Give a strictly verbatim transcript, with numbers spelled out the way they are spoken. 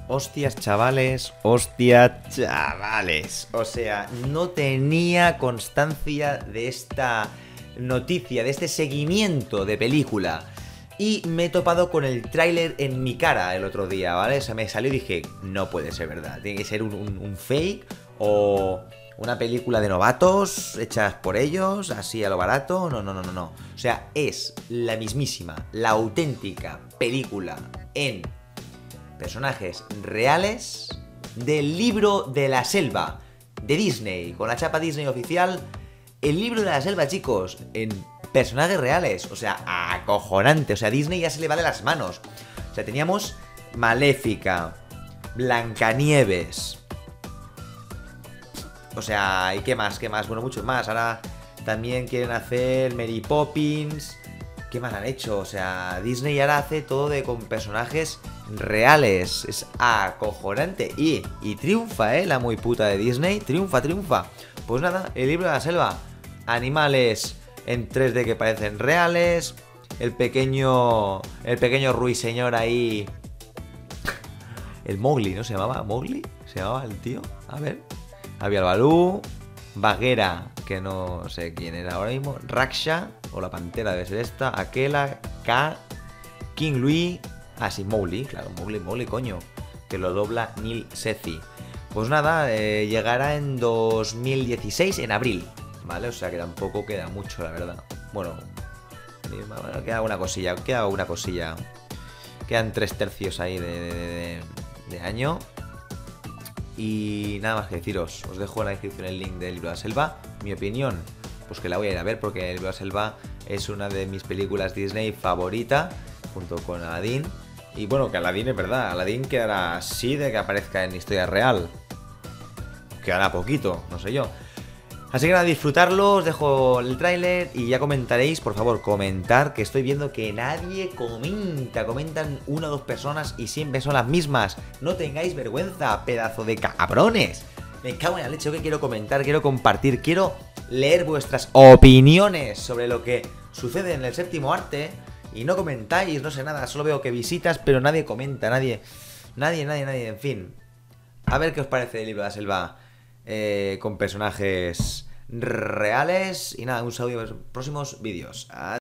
Hostias, chavales, hostias, chavales. O sea, no tenía constancia de esta noticia, de este seguimiento de película. Y me he topado con el tráiler en mi cara el otro día, ¿vale? O sea, me salió y dije, no puede ser verdad. Tiene que ser un, un, un fake o una película de novatos hechas por ellos, así a lo barato. No, no, no, no, no. O sea, es la mismísima, la auténtica película en personajes reales del libro de la selva de Disney, con la chapa Disney oficial. El libro de la selva, chicos, en personajes reales, o sea, acojonante. O sea, Disney ya se le va de las manos. O sea, teníamos Maléfica, Blancanieves. O sea, ¿y qué más? ¿Qué más? Bueno, muchos más. Ahora también quieren hacer Mary Poppins. ¿Qué más han hecho? O sea, Disney ahora hace todo de con personajes reales. Es acojonante. Y, y triunfa, ¿eh? La muy puta de Disney. Triunfa, triunfa. Pues nada, el libro de la selva. Animales en tres D que parecen reales. El pequeño... El pequeño ruiseñor ahí... El Mowgli, ¿no se llamaba? ¿Mowgli? ¿Se llamaba el tío? A ver. Había el Balú. Bagheera, que no sé quién era ahora mismo. Raksha, o la pantera debe ser esta. Akela, K, King Louis. Ah, sí, Mowgli, claro, Mowgli, Mowgli, coño. Que lo dobla Neil Sethi. Pues nada, eh, llegará en dos mil dieciséis, en abril. ¿Vale? O sea que tampoco queda mucho, la verdad. Bueno, bueno queda una cosilla, queda una cosilla. Quedan tres tercios ahí de, de, de, de año. Y nada más que deciros, os dejo en la descripción el link del libro de la selva. Mi opinión, pues que la voy a ir a ver porque el libro de la selva es una de mis películas Disney favorita, junto con Aladdin. Y bueno, que Aladdin es verdad, Aladdin quedará así de que aparezca en historia real. Quedará poquito, no sé yo. Así que nada, disfrutarlo, os dejo el tráiler y ya comentaréis, por favor, comentar, que estoy viendo que nadie comenta, comentan una o dos personas y siempre son las mismas. No tengáis vergüenza, pedazo de cabrones. Me cago en la leche, que quiero comentar, quiero compartir, quiero leer vuestras opiniones sobre lo que sucede en el séptimo arte y no comentáis, no sé nada, solo veo que visitas, pero nadie comenta, nadie, nadie, nadie, nadie, en fin. A ver qué os parece el libro de la selva. Eh, con personajes reales. Y nada, un saludo en los próximos vídeos. Adiós.